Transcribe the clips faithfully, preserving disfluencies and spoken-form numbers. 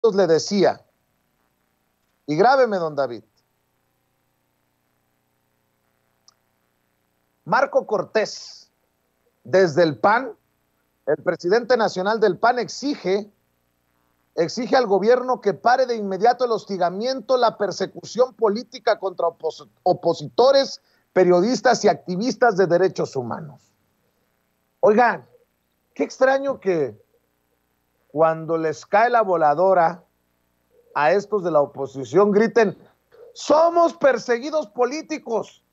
le decía, y grábeme, don David, Marco Cortés, desde el P A N, el presidente nacional del P A N exige, exige al gobierno que pare de inmediato el hostigamiento, la persecución política contra opos opositores, periodistas y activistas de derechos humanos. Oigan, qué extraño que cuando les cae la voladora a estos de la oposición griten, somos perseguidos políticos.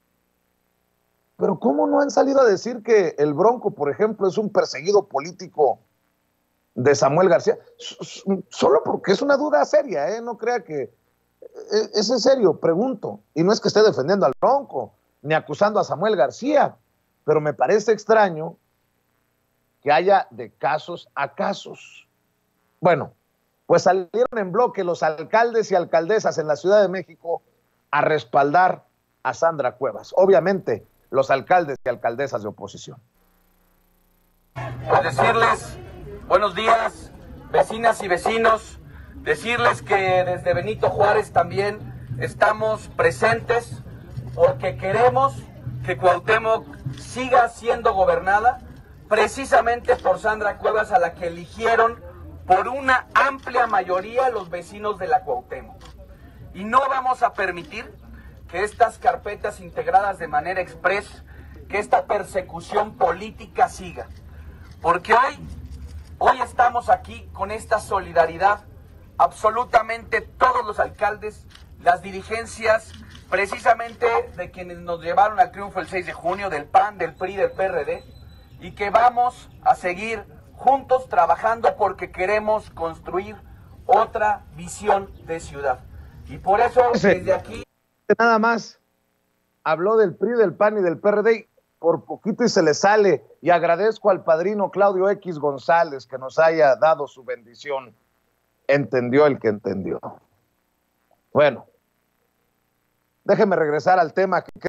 Pero ¿cómo no han salido a decir que el Bronco, por ejemplo, es un perseguido político de Samuel García? Solo porque es una duda seria, ¿eh? No crea que... Es en serio, pregunto. Y no es que esté defendiendo al Bronco, ni acusando a Samuel García, pero me parece extraño que haya de casos a casos. Bueno, pues salieron en bloque los alcaldes y alcaldesas en la Ciudad de México a respaldar a Sandra Cuevas. Obviamente, los alcaldes y alcaldesas de oposición. Pues decirles buenos días, vecinas y vecinos, decirles que desde Benito Juárez también estamos presentes porque queremos que Cuauhtémoc siga siendo gobernada precisamente por Sandra Cuevas, a la que eligieron por una amplia mayoría los vecinos de la Cuauhtémoc. Y no vamos a permitir que estas carpetas integradas de manera express, que esta persecución política siga. Porque hoy, hoy estamos aquí con esta solidaridad, absolutamente todos los alcaldes, las dirigencias, precisamente de quienes nos llevaron al triunfo el seis de junio, del P A N, del P R I, del P R D, y que vamos a seguir juntos trabajando porque queremos construir otra visión de ciudad. Y por eso, desde aquí... Nada más habló del P R I, del P A N y del P R D, por poquito y se le sale, y agradezco al padrino Claudio X González que nos haya dado su bendición. Entendió el que entendió. Bueno, déjeme regresar al tema que